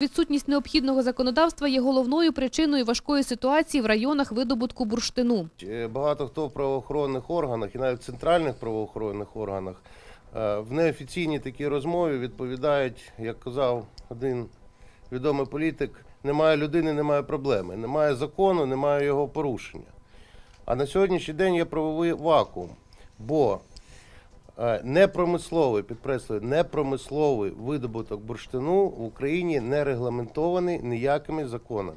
Відсутність необхідного законодавства є головною причиною важкої ситуації в районах видобутку бурштину. Багато хто в правоохоронних органах і навіть в центральних правоохоронних органах в неофіційній такій розмові відповідають, як казав один відомий політик, немає людини, немає проблеми, немає закону, немає його порушення. А на сьогоднішній день є правовий вакуум, бо непромисловий, підкреслюю, непромисловий видобуток бурштину в Україні не регламентований ніякими законами.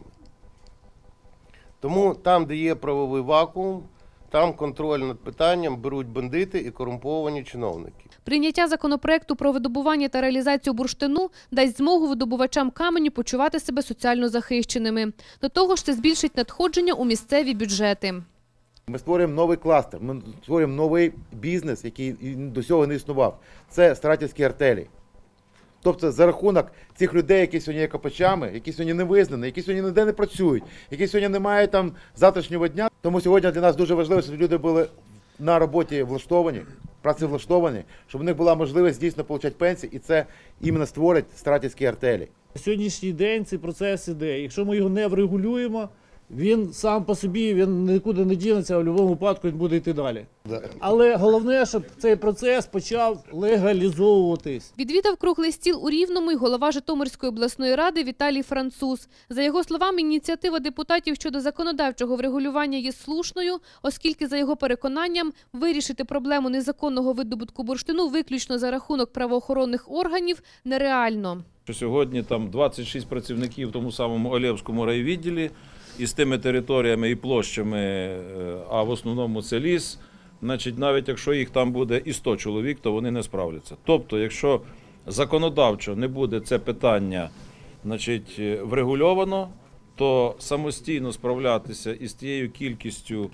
Тому там, де є правовий вакуум, там контроль над питанням беруть бандити і корумповані чиновники. Прийняття законопроекту про видобування та реалізацію бурштину дасть змогу видобувачам каменю почувати себе соціально захищеними. До того ж, це збільшить надходження у місцеві бюджети. Ми створюємо новий кластер, ми створюємо новий бізнес, який до цього не існував. Це старательські артелі. Тобто за рахунок цих людей, які сьогодні є копачами, які сьогодні не визнані, які сьогодні ніде не працюють, які сьогодні не мають там завтрашнього дня. Тому сьогодні для нас дуже важливо, щоб люди були на роботі влаштовані, працевлаштовані, щоб у них була можливість дійсно отримати пенсії, і це іменно створить старательські артелі. На сьогоднішній день цей процес іде. Якщо ми його не врегулюємо, він сам по собі він нікуди не дінеться, а в будь-якому випадку він буде йти далі. Але головне, щоб цей процес почав легалізовуватись. Відвідав круглий стіл у Рівному й голова Житомирської обласної ради Віталій Француз. За його словами, ініціатива депутатів щодо законодавчого врегулювання є слушною, оскільки, за його переконанням, вирішити проблему незаконного видобутку бурштину виключно за рахунок правоохоронних органів нереально. Сьогодні там 26 працівників в тому самому Олевському райвідділі із тими територіями і площами, а в основному це ліс, значить, навіть якщо їх там буде і 100 чоловік, то вони не справляться. Тобто, якщо законодавчо не буде це питання, значить, врегульовано, то самостійно справлятися із тією кількістю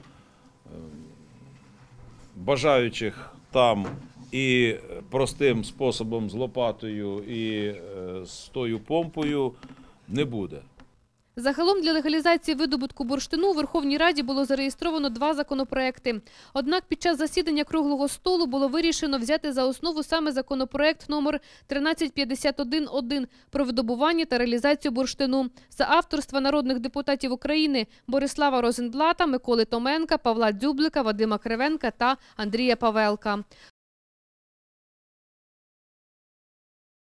бажаючих там і простим способом з лопатою і з тою помпою не буде. Загалом для легалізації видобутку бурштину у Верховній Раді було зареєстровано 2 законопроекти. Однак під час засідання круглого столу було вирішено взяти за основу саме законопроект номер 1351-1 про видобування та реалізацію бурштину за авторства народних депутатів України Борислава Розенблата, Миколи Томенка, Павла Дзюблика, Вадима Кривенка та Андрія Павелка.